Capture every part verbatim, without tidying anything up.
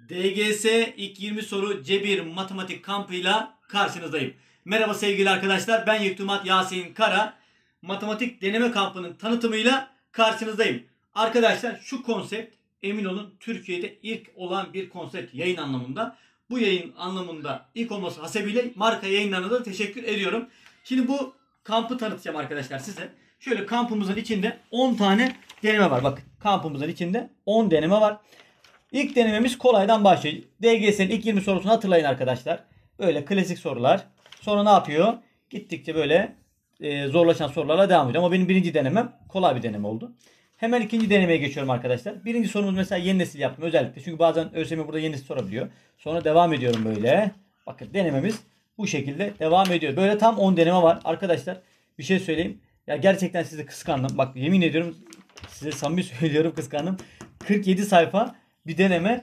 D G S ilk yirmi soru Cebir matematik kampıyla karşınızdayım. Merhaba sevgili arkadaşlar, ben Yektumat Yasin Kara. Matematik deneme kampının tanıtımıyla karşınızdayım. Arkadaşlar şu konsept emin olun Türkiye'de ilk olan bir konsept yayın anlamında. Bu yayın anlamında ilk olması hasebiyle marka yayınlarına da teşekkür ediyorum. Şimdi bu kampı tanıtacağım arkadaşlar size. Şöyle kampımızın içinde on tane deneme var. Bakın kampımızın içinde on deneme var. İlk denememiz kolaydan başlıyor. D G S'nin ilk yirmi sorusunu hatırlayın arkadaşlar. Böyle klasik sorular. Sonra ne yapıyor? Gittikçe böyle e, zorlaşan sorularla devam ediyor. Ama benim birinci denemem kolay bir deneme oldu. Hemen ikinci denemeye geçiyorum arkadaşlar. Birinci sorumuz mesela yeni nesil yaptım özellikle. Çünkü bazen ÖSYM burada yeni nesil sorabiliyor. Sonra devam ediyorum böyle. Bakın denememiz bu şekilde devam ediyor. Böyle tam on deneme var. Arkadaşlar bir şey söyleyeyim. Ya gerçekten sizi kıskandım. Bak yemin ediyorum size samimi söylüyorum kıskandım. kırk yedi sayfa bir deneme.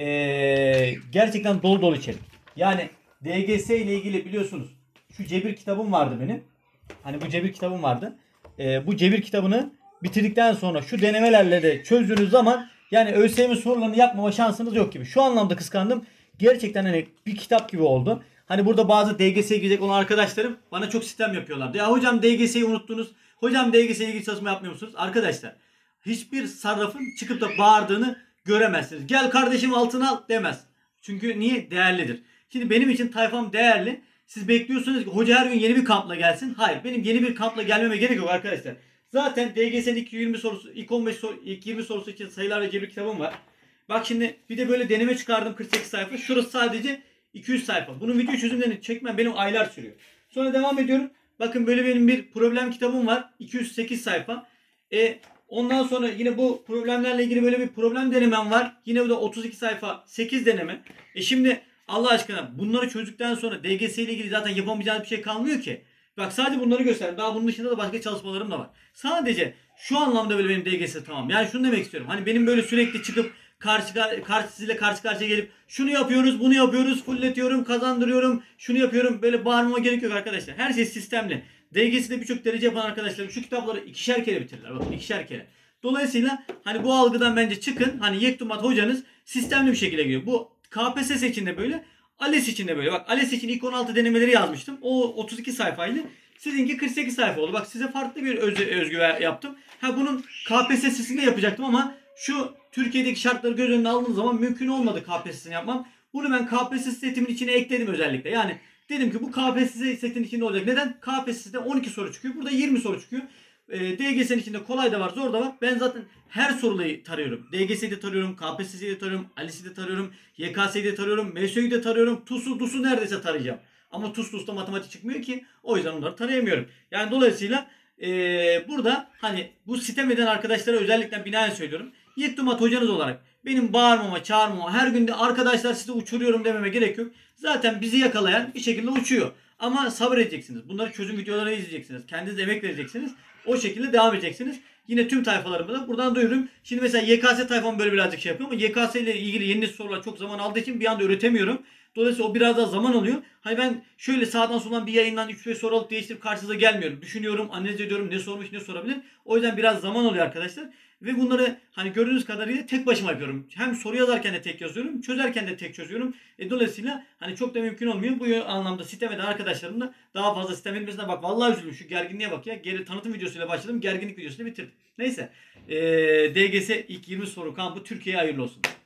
Ee, gerçekten dolu dolu içerik. Yani D G S ile ilgili biliyorsunuz şu cebir kitabım vardı benim. Hani bu cebir kitabım vardı. Ee, bu cebir kitabını bitirdikten sonra şu denemelerle de çözdüğünüz zaman yani ÖSYM sorularını yapmama şansınız yok gibi. Şu anlamda kıskandım. Gerçekten hani bir kitap gibi oldu. Hani burada bazı D G S'ye girecek olan arkadaşlarım bana çok sistem yapıyorlar. Ya hocam D G S'yi unuttunuz. Hocam D G S'ye ilgili çalışma yapmıyor musunuz? Arkadaşlar hiçbir sarrafın çıkıp da bağırdığını göremezsiniz. Gel kardeşim altına al demez. Çünkü niye? Değerlidir. Şimdi benim için tayfam değerli. Siz bekliyorsunuz ki hoca her gün yeni bir kampla gelsin. Hayır, benim yeni bir kampla gelmeme gerek yok arkadaşlar. Zaten D G S'nin ilk yirmi sorusu, ilk on beş soru, ilk yirmi sorusu için sayılar ve cebir kitabım var. Bak şimdi bir de böyle deneme çıkardım kırk sekiz sayfa. Şurası sadece iki yüz sayfa. Bunun video çözümlerini çekmem benim aylar sürüyor. Sonra devam ediyorum. Bakın böyle benim bir problem kitabım var. iki yüz sekiz sayfa. E, ondan sonra yine bu problemlerle ilgili böyle bir problem denemem var. Yine bu da otuz iki sayfa, sekiz deneme. E şimdi Allah aşkına bunları çözdükten sonra D G S ile ilgili zaten yapamayacağınız bir şey kalmıyor ki. Bak sadece bunları gösterdim. Daha bunun dışında da başka çalışmalarım da var. Sadece şu anlamda böyle benim D G S tamam. Yani şunu demek istiyorum. Hani benim böyle sürekli çıkıp karşı karşısıyla karşı karşıya gelip şunu yapıyoruz, bunu yapıyoruz, fulletiyorum, kazandırıyorum, şunu yapıyorum. Böyle bağırmama gerek yok arkadaşlar. Her şey sistemli. D G S'de birçok derece yapan arkadaşlarım şu kitapları ikişer kere bitirirler. Bakın ikişer kere. Dolayısıyla hani bu algıdan bence çıkın. Hani Yektumat hocanız sistemli bir şekilde gidiyor. Bu K P S S için de böyle. ALES için de böyle. Bak ALES için ilk on altı denemeleri yazmıştım. O otuz iki sayfaydı. Sizinki kırk sekiz sayfa oldu. Bak size farklı bir öz özgü yaptım. Ha bunun K P S S'sinde yapacaktım ama şu Türkiye'deki şartları göz önüne aldığım zaman mümkün olmadı K P S S'sini yapmam. Bunu ben K P S S setimin içine ekledim özellikle. Yani dedim ki bu K P S S setin içinde olacak. Neden? K P S S'de on iki soru çıkıyor. Burada yirmi soru çıkıyor. E, D G S'nin içinde kolay da var, zor da var. Ben zaten her soruyu tarıyorum. D G S'yi de tarıyorum, K P S S'yi de tarıyorum, ALES'i de tarıyorum, Y K S'yi de tarıyorum, M S Ö'yü de tarıyorum. TUS'u, DUS'u neredeyse tarayacağım. Ama TUS, DUS'ta matematik çıkmıyor ki. O yüzden onları tarayamıyorum. Yani dolayısıyla e, burada hani bu sitem eden arkadaşlara özellikle binaen söylüyorum. Yektumat hocanız olarak benim bağırmama, çağırmama, her günde arkadaşlar sizi uçuruyorum dememe gerek yok. Zaten bizi yakalayan bir şekilde uçuyor. Ama sabredeceksiniz. Bunları çözüm videolarını izleyeceksiniz. Kendiniz emek vereceksiniz. O şekilde devam edeceksiniz. Yine tüm tayfalarımı da buradan duyururum. Şimdi mesela Y K S tayfam böyle birazcık şey yapıyor ama Y K S ile ilgili yeni sorular çok zaman aldığı için bir anda üretemiyorum. Dolayısıyla o biraz daha zaman alıyor. Hani ben şöyle sağdan soldan bir yayından üç beş soru alıp değiştirip karşınıza gelmiyorum. Düşünüyorum, analiz ediyorum ne sormuş ne sorabilir. O yüzden biraz zaman oluyor arkadaşlar. Ve bunları hani gördüğünüz kadarıyla tek başıma yapıyorum. Hem soru yazarken de tek yazıyorum, çözerken de tek çözüyorum. E, dolayısıyla hani çok da mümkün olmuyor. Bu anlamda sistem eden arkadaşlarım da daha fazla sistem edilmesine bak. Vallahi üzüldüm şu gerginliğe bak ya. Geri tanıtım videosuyla başladım, gerginlik videosuyla bitirdim. Neyse. E, D G S ilk yirmi soru kampı Türkiye'ye hayırlı olsun.